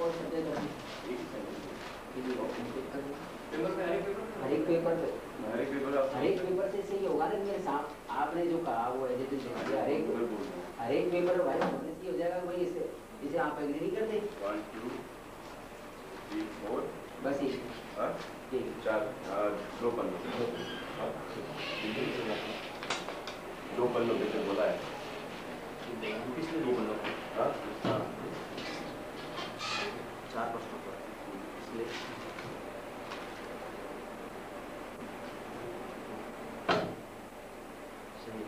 और सब्जेक्ट हर एक पेपर से सही होगा ना। मेरे साथ आपने जो कहा वो एजुकेशन हर एक पेपर भाई इसकी हो जाएगा भाई। इसे आप एग्री नहीं करते? 1 2 3 4 बस ये ठीक 4 दो पन्नों दो पन्नों पे बोला है किसने दो पन्नों हाँ 4 प्रश्नों पर इसलिए सही।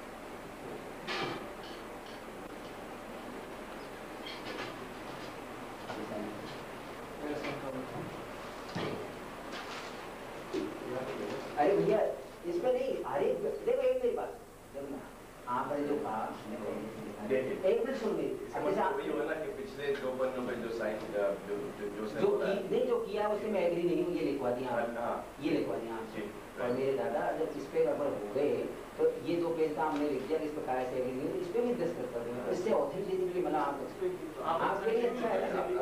अरे भैया इसमें नहीं हर एक देखो एक मेरी बात देखो ना आपने जो कहा एक मिनट सुन ली वही होगा ना कि पिछले दो पन्नों पे जो साइन नहीं जो किया उससे मैं एग्री नहीं हूँ। ये लिखवा दिया ये लिखवा दिया और मेरे दादा जब इस पे अगर हो गए तो ये दो पेज का हमने लिख दिया इस प्रकार से एग्री नहीं इस पे भी दस्तखत कर दूंगा। इससे ऑथेंटिसिटी मतलब आपके लिए अच्छा है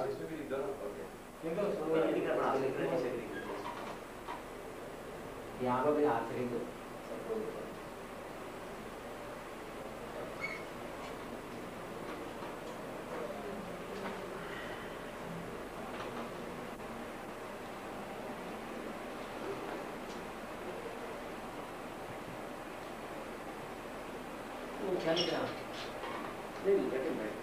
यहाँ पर मेरे हाथ से लिख दो क्या नहीं